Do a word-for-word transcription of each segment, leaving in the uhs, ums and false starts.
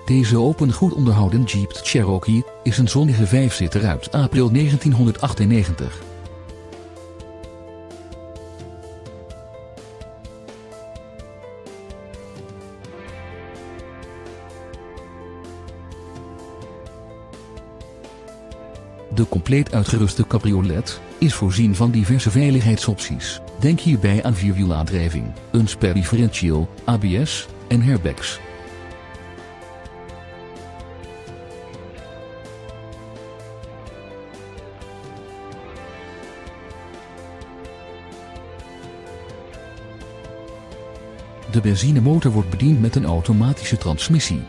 Deze open goed onderhouden Jeep Cherokee is een zonnige vijfzitter uit april negentienhonderdachtennegentig. De compleet uitgeruste cabriolet is voorzien van diverse veiligheidsopties. Denk hierbij aan vierwielaandrijving, een sperdifferentieel, A B S en airbags. De benzinemotor wordt bediend met een automatische transmissie.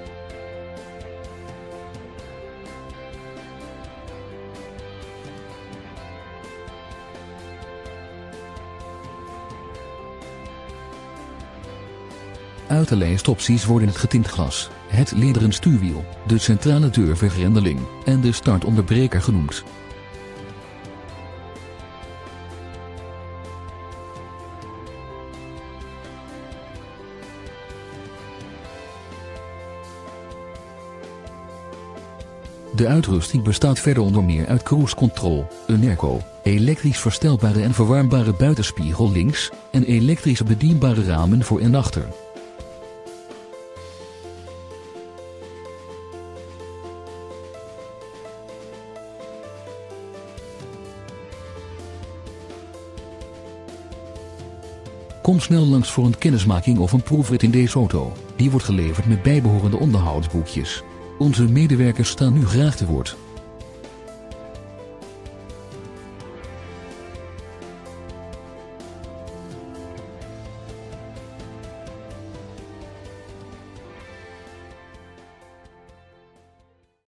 Uit de lijst opties worden het getint glas, het lederen stuurwiel, de centrale deurvergrendeling en de startonderbreker genoemd. De uitrusting bestaat verder onder meer uit cruise control, een airco, elektrisch verstelbare en verwarmbare buitenspiegel links en elektrische bedienbare ramen voor en achter. Kom snel langs voor een kennismaking of een proefrit in deze auto. Die wordt geleverd met bijbehorende onderhoudsboekjes. Onze medewerkers staan nu graag te woord.